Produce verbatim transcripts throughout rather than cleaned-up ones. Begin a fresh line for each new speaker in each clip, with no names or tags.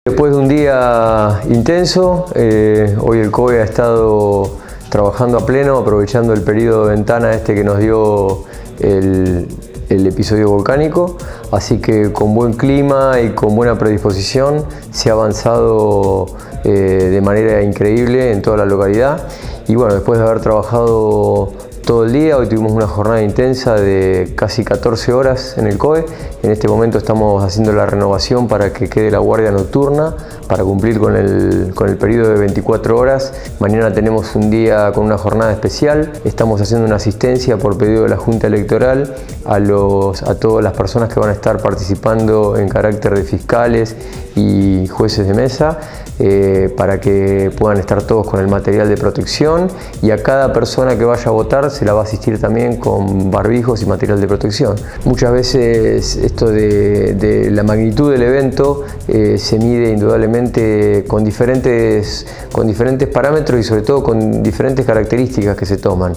Después de un día intenso, eh, hoy el C O E ha estado trabajando a pleno, aprovechando el periodo de ventana este que nos dio el, el episodio volcánico, así que con buen clima y con buena predisposición se ha avanzado eh, de manera increíble en toda la localidad. Y bueno, después de haber trabajado todo el día, hoy tuvimos una jornada intensa de casi catorce horas en el C O E. En este momento estamos haciendo la renovación para que quede la guardia nocturna, para cumplir con el, con el periodo de veinticuatro horas. Mañana tenemos un día con una jornada especial. Estamos haciendo una asistencia por pedido de la Junta Electoral a, los, a todas las personas que van a estar participando en carácter de fiscales y jueces de mesa, eh, para que puedan estar todos con el material de protección, y a cada persona que vaya a votar se la va a asistir también con barbijos y material de protección. Muchas veces esto de, de la magnitud del evento eh, se mide indudablemente con diferentes, con diferentes parámetros y sobre todo con diferentes características que se toman.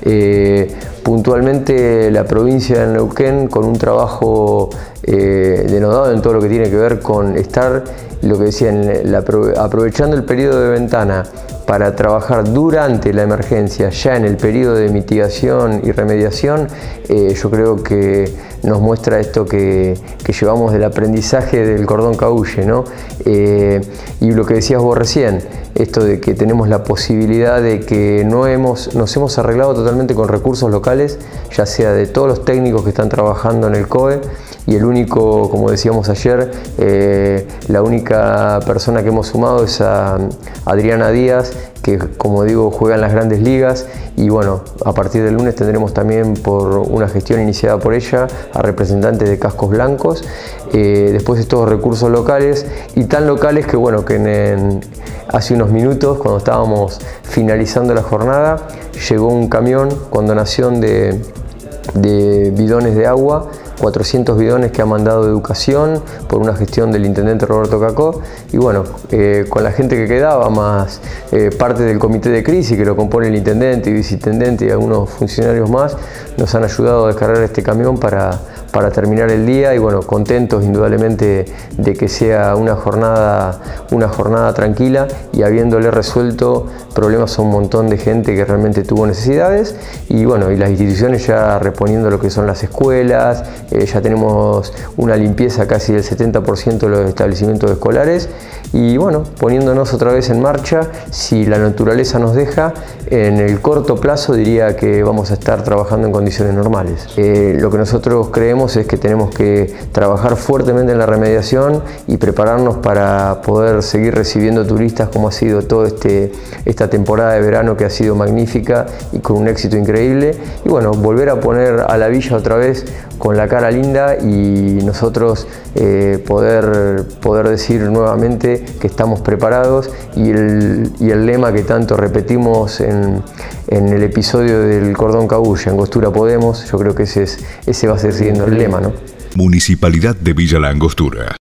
Eh, puntualmente la provincia de Neuquén, con un trabajo eh, denodado en todo lo que tiene que ver con estar, lo que decían, la, aprovechando el periodo de ventana para trabajar durante la emergencia, ya en el periodo de mitigación y remediación, eh, yo creo que nos muestra esto que, que llevamos del aprendizaje del cordón Caulle, ¿no? Eh, y lo que decías vos recién, esto de que tenemos la posibilidad de que no hemos, nos hemos arreglado totalmente con recursos locales, ya sea de todos los técnicos que están trabajando en el C O E, y el único, como decíamos ayer, eh, la única persona que hemos sumado es a Adriana Díaz, que, como digo, juega en las grandes ligas. Y bueno, a partir del lunes tendremos también, por una gestión iniciada por ella, a representantes de Cascos Blancos. Eh, después estos recursos locales, y tan locales que bueno, que en, en, hace unos minutos, cuando estábamos finalizando la jornada, llegó un camión con donación de, de bidones de agua, cuatrocientos bidones que ha mandado Educación por una gestión del intendente Roberto Cacó. Y bueno, eh, con la gente que quedaba, más eh, parte del comité de crisis que lo compone el intendente y viceintendente y algunos funcionarios más, nos han ayudado a descargar este camión para, para terminar el día. Y bueno, contentos indudablemente de que sea una jornada, una jornada tranquila, y habiéndole resuelto problemas a un montón de gente que realmente tuvo necesidades. Y bueno, y las instituciones ya reponiendo lo que son las escuelas. Eh, ya tenemos una limpieza casi del setenta por ciento de los establecimientos escolares, y bueno, poniéndonos otra vez en marcha, si la naturaleza nos deja, en el corto plazo diría que vamos a estar trabajando en condiciones normales. Eh, lo que nosotros creemos es que tenemos que trabajar fuertemente en la remediación y prepararnos para poder seguir recibiendo turistas, como ha sido toda este, esta temporada de verano, que ha sido magnífica y con un éxito increíble. Y bueno, volver a poner a la villa otra vez con la cara linda, y nosotros eh, poder, poder decir nuevamente que estamos preparados, y el, y el lema que tanto repetimos en, en el episodio del cordón Caulle, Angostura Podemos, yo creo que ese, es, ese va a ser siguiendo el lema, ¿no?
Municipalidad de Villa La Angostura.